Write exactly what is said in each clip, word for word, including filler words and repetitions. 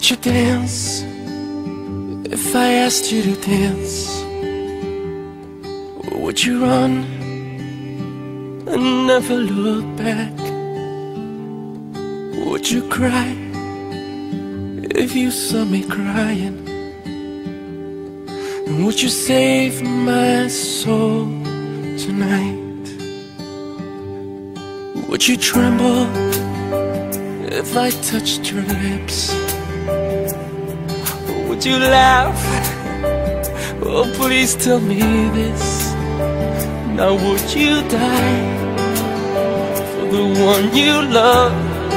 Would you dance if I asked you to dance? Would you run and never look back? Would you cry if you saw me crying? And would you save my soul tonight? Would you tremble if I touched your lips? Would you laugh? Oh, please tell me this. Now would you die for the one you love?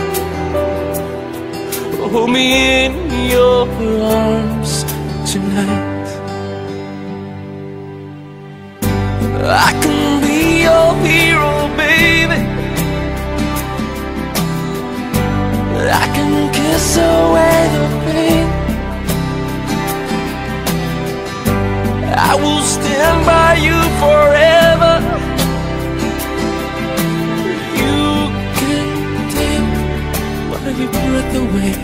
Hold me in your arms tonight. I can be your hero, baby. I can kiss away the pain. I will stand by you forever. You can take my breath away.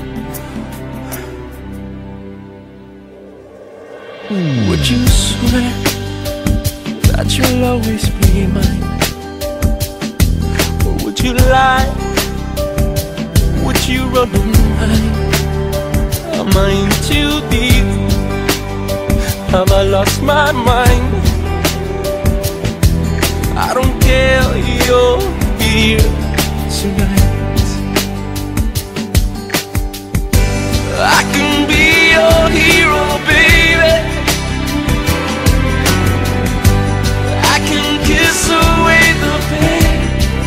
Would you swear that you'll always be mine? Or would you lie? Would you run and hide? Am I in too deep? Have I lost my mind? I don't care, you're here tonight. I can be your hero, baby. I can kiss away the pain.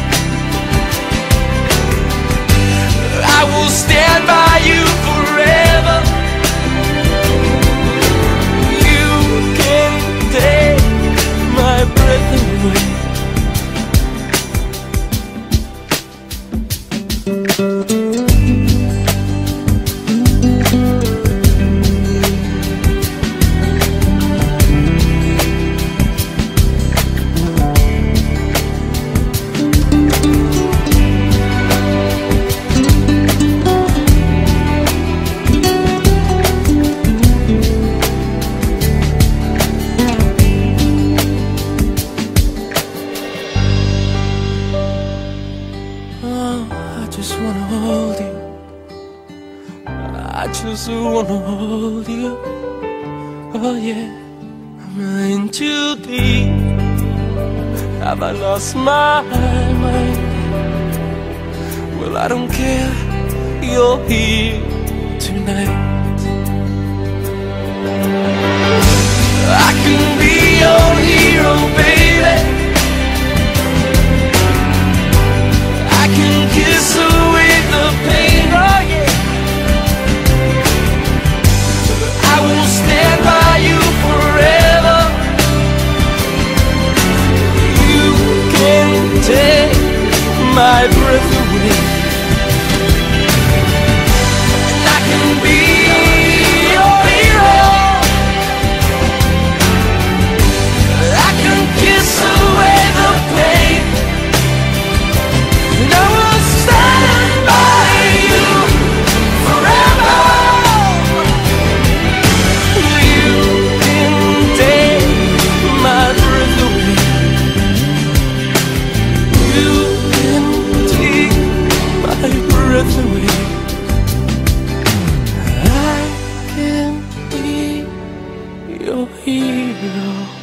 I will stand by you forever. My breath away. I just wanna hold you. I just wanna hold you. Oh yeah. Am I in too deep? Have I lost my mind? Well, I don't care. You're here tonight. I can be your hero, baby. Kiss away the pain, oh yeah. I will stand by you forever. You can take my breath away. And I can be your hero. I can kiss away the pain. And I will stand by you forever. You can take my breath away. You can take my breath away. I can be your hero.